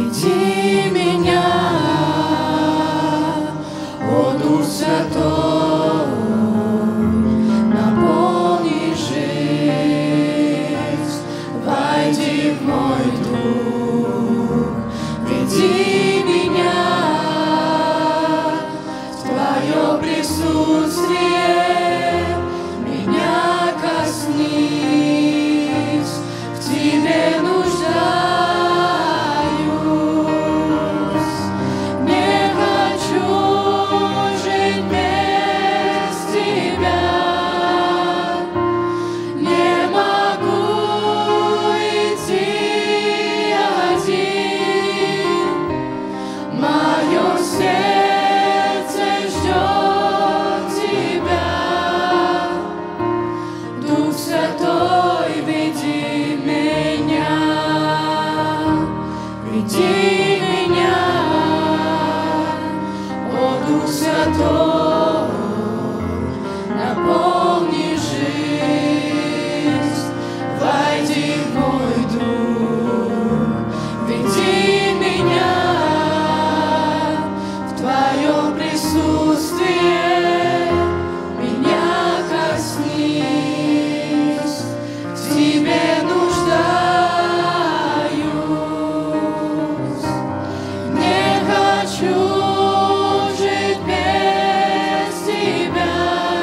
веди меня, о Дух Святой, наполни жизнь, войди в мой дух, веди меня в Твое присутствие, меня коснись, в Тебе нуждаюсь, не хочу жить без Тебя, не могу идти один, мое сердце ждет Тебя, Дух Святой, веди меня, о Дух Святой, наполни жизнь, войди в мой дух, веди меня в Твое присутствие, меня коснись, в Тебе нуждаюсь, не хочу жить без Тебя,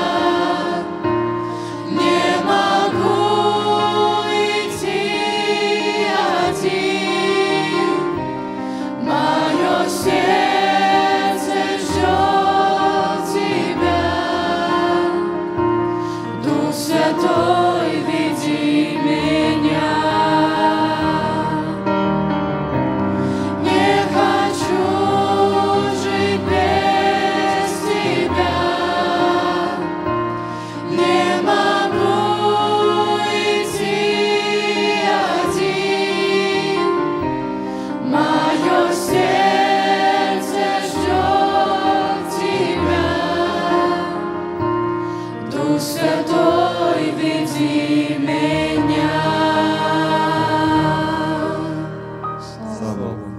не могу идти один, мое сердце ждет Тебя, Дух Святой, веди меня. Не хочу жить без Тебя, не могу идти один, мое сердце ждет Тебя, Дух Святой, веди меня. Слава Богу.